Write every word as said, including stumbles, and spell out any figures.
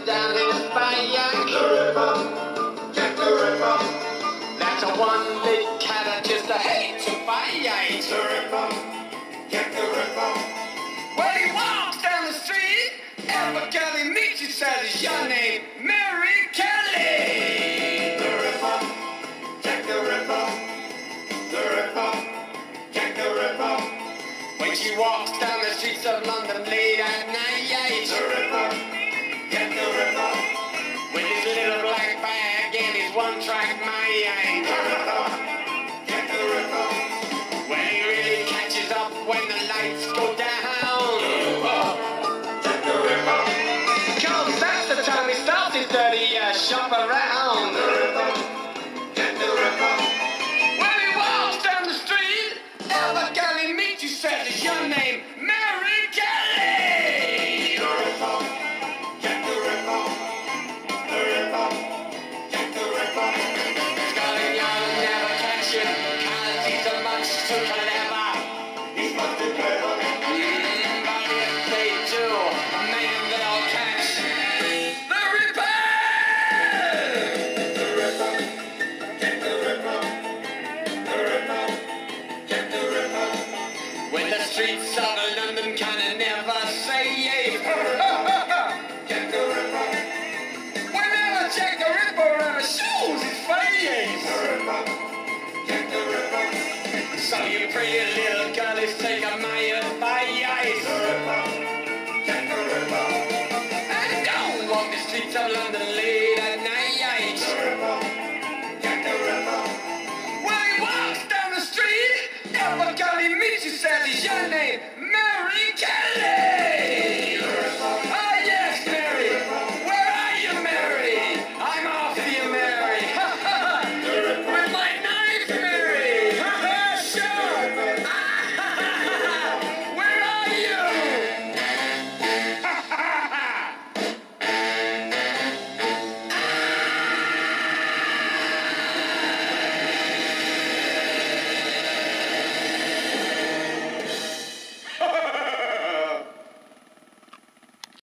down his fire. The Ripper, Jack the Ripper. That's a one-leg cat I just hate to fight. The Ripper, Jack the Ripper. When he walks down the street, every girl he meets, he says, your name, Mary Kelly. The Ripper, Jack the Ripper. The Ripper, Jack the Ripper. When she walks down the streets of London late at night. The Ripper, Jack the Ripper. With his little black bag and his one-track mind. The Ripper, Jack the Ripper. When he really catches up when the lights go down. Jack the Ripper. Cause that's the time he starts his dirty uh, shop around. The Ripper, Jack the Ripper. When he walks down the street, every girl he meets, he says, is your name, Mary Kelly. The Ripper, Jack the Ripper. The Ripper, Jack the Ripper. Scarlet Young never catch him, cause he's a much too clever. He's much too clever. Mm, but if they do, man, they'll catch the Ripper. The Ripper, Jack the Ripper. The Ripper, Jack the Ripper. When the streets of London kinda never say yay. Jack the Ripper. Whenever Jack the Ripper ever shows his face. The Ripper, Jack the Ripper. So you pretty little girlies take a my advice. The Ripper, Jack the Ripper. And don't walk the streets of London